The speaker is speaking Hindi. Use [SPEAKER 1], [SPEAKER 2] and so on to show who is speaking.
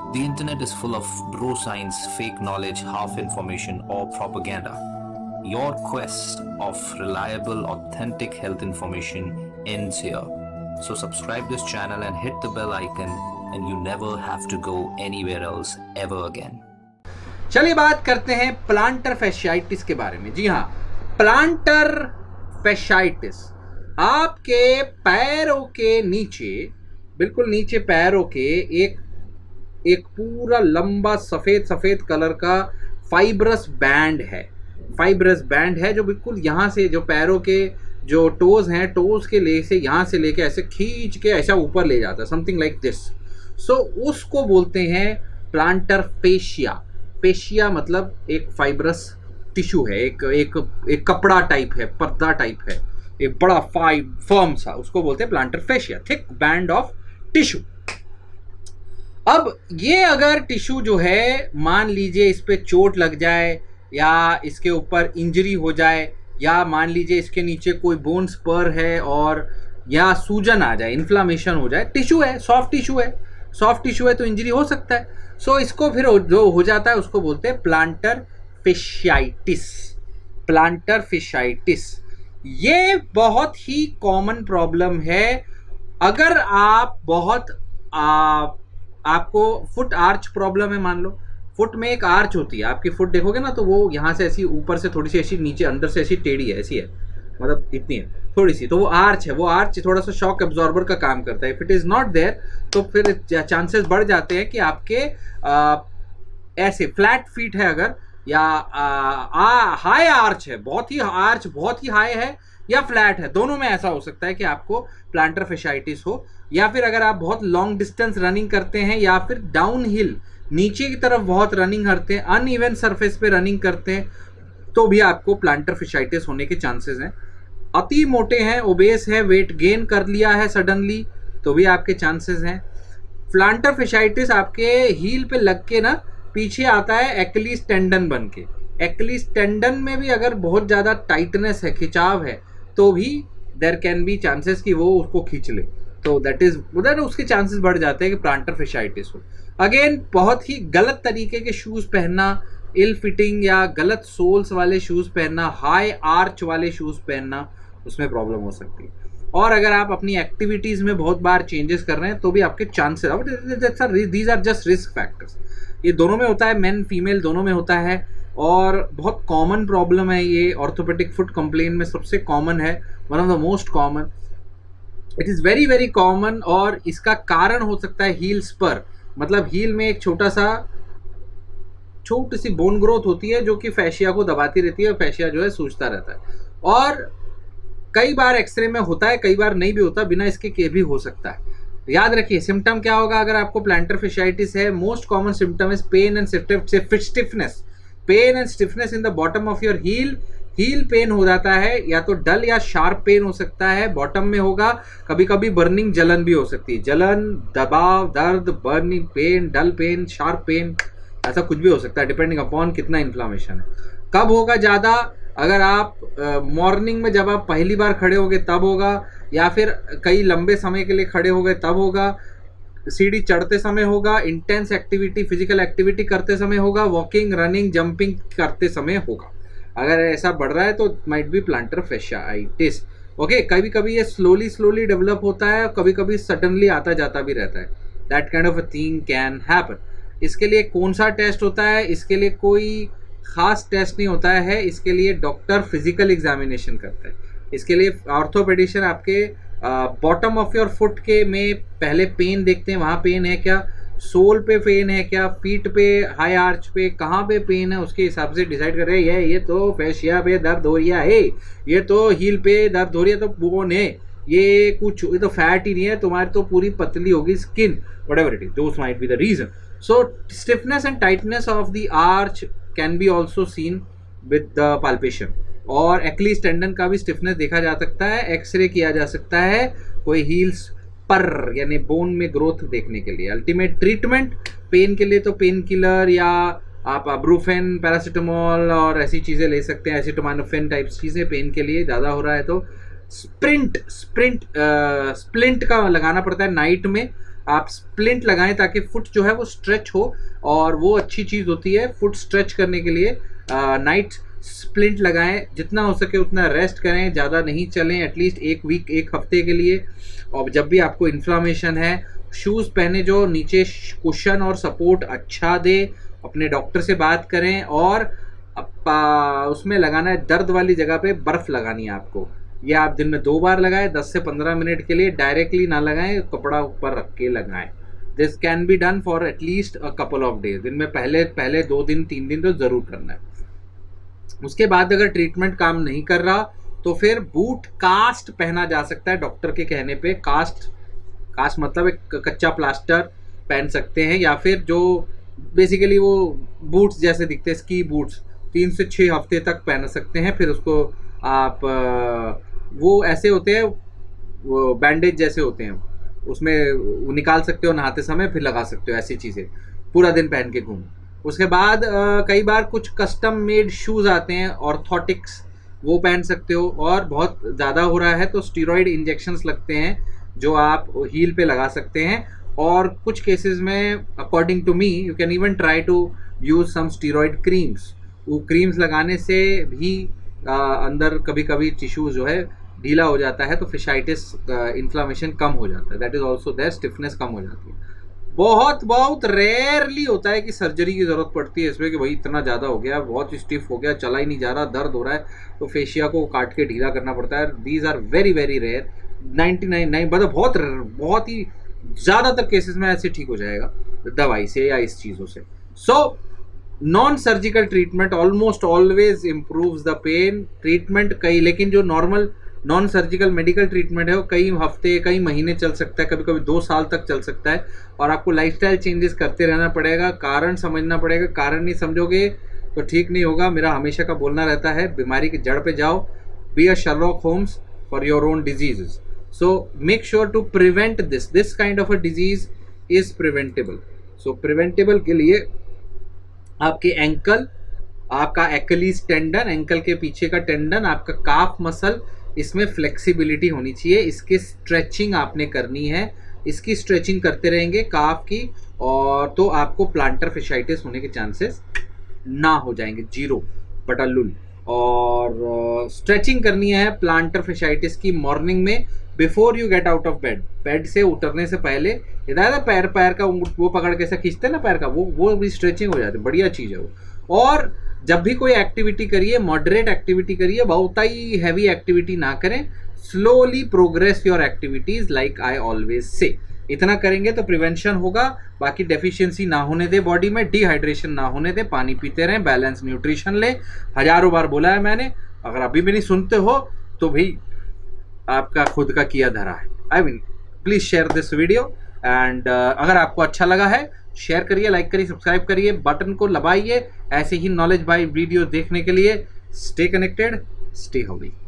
[SPEAKER 1] The internet is full of bro science, fake knowledge, half information, or propaganda. Your quest of reliable, authentic health information ends here. So subscribe this channel and hit the bell icon, and you never have to go anywhere else ever again.
[SPEAKER 2] चलिए बात करते हैं प्लांटर फैशियाइटिस के बारे में। जी हाँ, प्लांटर फैशियाइटिस आपके पैरों के नीचे, बिल्कुल नीचे पैरों के एक पूरा लंबा सफ़ेद सफ़ेद कलर का फाइब्रस बैंड है जो बिल्कुल यहाँ से, जो पैरों के जो टोज़ हैं, टोज़ के ले से यहाँ से लेके ऐसे खींच के ऐसा ऊपर ले जाता है, समथिंग लाइक दिस। सो उसको बोलते हैं प्लांटर फेशिया। फेशिया मतलब एक फाइब्रस टिश्यू है, एक कपड़ा टाइप है, पर्दा टाइप है, एक बड़ा फर्म सा, उसको बोलते हैं plantar fascia, thick band of tissue. अब ये अगर टिश्यू जो है, मान लीजिए इस पे चोट लग जाए या इसके ऊपर इंजरी हो जाए, या मान लीजिए इसके नीचे कोई बोन स्पर है और या सूजन आ जाए, इन्फ्लामेशन हो जाए, टिश्यू है, सॉफ्ट टिश्यू है तो इंजरी हो सकता है। सो इसको फिर जो हो जाता है उसको बोलते हैं प्लांटर फेशियाइटिस। ये बहुत ही कॉमन प्रॉब्लम है। अगर आप आपको फुट आर्च प्रॉब्लम है, मान लो फुट में एक आर्च होती है, आपकी फुट देखोगे ना तो वो यहाँ से ऐसी ऊपर से थोड़ी सी ऐसी, नीचे अंदर से ऐसी टेढ़ी है, ऐसी है, मतलब इतनी है थोड़ी सी, तो वो आर्च है, वो आर्च थोड़ा सा शॉक एब्जॉर्बर का काम करता है। If it is not there तो फिर चांसेस बढ़ जाते हैं कि आपके ऐसे फ्लैट फीट है अगर, या हाई आर्च है, बहुत ही हाई है, या फ्लैट है, दोनों में ऐसा हो सकता है कि आपको प्लांटर फेशियाइटिस हो। या फिर अगर आप बहुत लॉन्ग डिस्टेंस रनिंग करते हैं, या फिर डाउन हिल नीचे की तरफ बहुत रनिंग करते हैं, अनइवन सरफेस पे रनिंग करते हैं, तो भी आपको प्लांटर फेशियाइटिस होने के चांसेस हैं। अति मोटे हैं, ओबेस है, वेट गेन कर लिया है सडनली, तो भी आपके चांसेस हैं। प्लांटर फेशियाइटिस आपके हील पे लग के ना पीछे आता है एक्लीज टेंडन बन के। एक्लीज टेंडन में भी अगर बहुत ज़्यादा टाइटनेस है, खिंचाव है, तो भी देयर कैन बी चांसेस कि वो उसको खींच ले, तो दैट इज उधर उसके चांसेस बढ़ जाते हैं कि प्लांटर फेशियाइटिस हो। अगेन, बहुत ही गलत तरीके के शूज़ पहनना, इल फिटिंग या गलत सोल्स वाले शूज़ पहनना, हाई आर्च वाले शूज़ पहनना, उसमें प्रॉब्लम हो सकती है। और अगर आप अपनी एक्टिविटीज़ में बहुत बार चेंजेस कर रहे हैं तो भी आपके chances, these are just risk factors. ये दोनों में होता है, मेन फीमेल दोनों में होता है, और बहुत कॉमन प्रॉब्लम है ये। ऑर्थोपेडिक फुट कंप्लेन में सबसे कॉमन है, one of the most common, it is very very common. और इसका कारण हो सकता है हील स्पर, मतलब हील में एक छोटी सी बोन ग्रोथ होती है जो कि फैशिया को दबाती रहती है, और फैशिया जो है सूजता रहता है। और कई बार एक्सरे में होता है, कई बार नहीं भी होता, बिना इसके के भी हो सकता है। याद रखिए, सिम्टम क्या होगा अगर आपको प्लांटर फेशियाइटिस है? Most common symptom is pain and stiffness in the bottom of your heel pain हो जाता है, या तो डल या शार्प पेन हो सकता है, बॉटम में होगा। कभी कभी बर्निंग जलन भी हो सकती है, जलन, दबाव, दर्द, burning pain, dull pain, sharp pain, ऐसा कुछ भी हो सकता है डिपेंडिंग अपॉन कितना इन्फ्लामेशन है। कब होगा ज़्यादा? अगर आप मॉर्निंग में जब आप पहली बार खड़े होगे तब होगा, या फिर कई लंबे समय के लिए खड़े हो गए तब होगा, सीढ़ी चढ़ते समय होगा, इंटेंस एक्टिविटी, फिजिकल एक्टिविटी करते समय होगा, वॉकिंग, रनिंग, जंपिंग करते समय होगा। अगर ऐसा बढ़ रहा है तो might be plantar fasciitis. Okay, कभी कभी ये स्लोली डेवलप होता है, कभी कभी सडनली आता जाता भी रहता है। That kind of a thing can happen. इसके लिए कौन सा टेस्ट होता है? इसके लिए कोई खास टेस्ट नहीं होता है, इसके लिए डॉक्टर फिजिकल एग्जामिनेशन करता है। इसके लिए ऑर्थोपेडिशियन आपके बॉटम ऑफ योर फुट के में पहले पेन देखते हैं, वहाँ पेन है क्या, सोल पे पेन है क्या, फीट पे, हाई आर्च पे, कहाँ पे पेन है, उसके हिसाब से डिसाइड कर रहे हैं ये तो फेशिया पे दर्द हो रहा है, ये तो हील पे दर्द हो रही है, तो बोन है, ये तो फैट ही नहीं है, तुम्हारी तो पूरी पतली होगी skin, whatever it is, those might be the reason. So stiffness and tightness of the arch can be also seen with the palpation, और एक्लीज टेंडन का भी स्टिफनेस देखा जा सकता है, एक्सरे किया जा सकता है कोई हील्स पर, यानी बोन में ग्रोथ देखने के लिए। अल्टीमेट ट्रीटमेंट पेन के लिए तो पेन किलर, या आप ब्रूफेन, पैरासीटामोल और ऐसी चीज़ें ले सकते हैं, एसिटामिनोफेन टाइप चीज़ें पेन के लिए। ज़्यादा हो रहा है तो स्प्लिंट का लगाना पड़ता है नाइट में। आप स्प्लिंट लगाएं ताकि फुट जो है वो स्ट्रेच हो, और वो अच्छी चीज़ होती है फुट स्ट्रेच करने के लिए। नाइट स्प्लिंट लगाएं, जितना हो सके उतना रेस्ट करें, ज़्यादा नहीं चलें, एटलीस्ट एक वीक, एक हफ्ते के लिए। और जब भी आपको इन्फ्लामेशन है, शूज़ पहने जो नीचे कुशन और सपोर्ट अच्छा दे, अपने डॉक्टर से बात करें। और उसमें लगाना है दर्द वाली जगह पे बर्फ़ लगानी है आपको। ये आप दिन में 2 बार लगाएं, 10 से 15 मिनट के लिए, डायरेक्टली ना लगाएं, कपड़ा ऊपर रख के लगाएं। This can be done for at least a couple of days. दिन में पहले 2 दिन 3 दिन तो ज़रूर करना है। उसके बाद अगर ट्रीटमेंट काम नहीं कर रहा तो फिर बूट कास्ट पहना जा सकता है डॉक्टर के कहने पे। कास्ट मतलब एक कच्चा प्लास्टर पहन सकते हैं, या फिर जो बेसिकली वो बूट्स जैसे दिखते हैं, स्की बूट्स, 3 से 6 हफ्ते तक पहन सकते हैं। फिर उसको आप वो ऐसे होते हैं, वो बैंडेज जैसे होते हैं, उसमें वो निकाल सकते हो नहाते समय, फिर लगा सकते हो। ऐसी चीज़ें पूरा दिन पहन के घूमो। उसके बाद कई बार कुछ कस्टम मेड शूज़ आते हैं, ऑर्थोटिक्स, वो पहन सकते हो। और बहुत ज़्यादा हो रहा है तो स्टीरॉयड इंजेक्शंस लगते हैं जो आप हील पे लगा सकते हैं। और कुछ केसेस में according to me you can even try to use some steroid creams. वो क्रीम्स लगाने से भी अंदर कभी कभी टिश्यू जो है ढीला हो जाता है, तो फिशाइटिस इन्फ्लामेशन कम हो जाता है। That is also there, stiffness कम हो जाती है। बहुत रेयरली होता है कि सर्जरी की ज़रूरत पड़ती है इसमें, कि भाई इतना ज़्यादा हो गया, बहुत स्टिफ हो गया, चला ही नहीं जा रहा, दर्द हो रहा है, तो फेशिया को काट के ढीला करना पड़ता है। These are very rare. 99 मतलब बहुत ही ज़्यादातर केसेस में ऐसे ठीक हो जाएगा दवाई से या इस चीज़ों से। So non surgical treatment almost always improves the pain. Treatment कई, लेकिन जो normal non surgical medical treatment है वो कई हफ्ते, कई महीने चल सकता है, कभी कभी 2 साल तक चल सकता है। और आपको लाइफस्टाइल चेंजेस करते रहना पड़ेगा, कारण समझना पड़ेगा। कारण नहीं समझोगे तो ठीक नहीं होगा। मेरा हमेशा का बोलना रहता है, बीमारी की जड़ पे जाओ, be a Sherlock Holmes for your own diseases. So make sure to prevent this kind of a disease is preventable. So preventable के लिए आपके एंकल, आपका एक्लीज टेंडन, एंकल के पीछे का टेंडन, आपका काफ मसल, इसमें फ्लेक्सिबिलिटी होनी चाहिए। इसकी स्ट्रेचिंग आपने करनी है, इसकी स्ट्रेचिंग करते रहेंगे काफ की, और तो आपको प्लांटर फिशाइटिस होने के चांसेस ना हो जाएंगे, 0/लुल। और स्ट्रेचिंग करनी है प्लांटर फिशाइटिस की मॉर्निंग में, before you get out of bed. Bed से उतरने से पहले हिदायत पैर का वो पकड़ के ऐसा खींचते हैं ना पैर का, वो भी स्ट्रेचिंग हो जाती है, बढ़िया चीज़ है वो। और जब भी कोई एक्टिविटी करिए, मॉडरेट एक्टिविटी करिए, बहुत ही हैवी एक्टिविटी ना करें। Slowly progress your activities like I always say. इतना करेंगे तो प्रिवेंशन होगा। बाकी डेफिशिएंसी ना होने दे बॉडी में, डिहाइड्रेशन ना होने दे, पानी पीते रहें, बैलेंस न्यूट्रिशन ले। हजारों बार बोला है मैंने, अगर अभी भी नहीं सुनते हो तो भाई आपका खुद का किया धरा है। I mean please share this video, and अगर आपको अच्छा लगा है शेयर करिए, लाइक करिए, सब्सक्राइब करिए, बटन को दबाइए ऐसे ही नॉलेज बाय वीडियो देखने के लिए। Stay connected, stay healthy.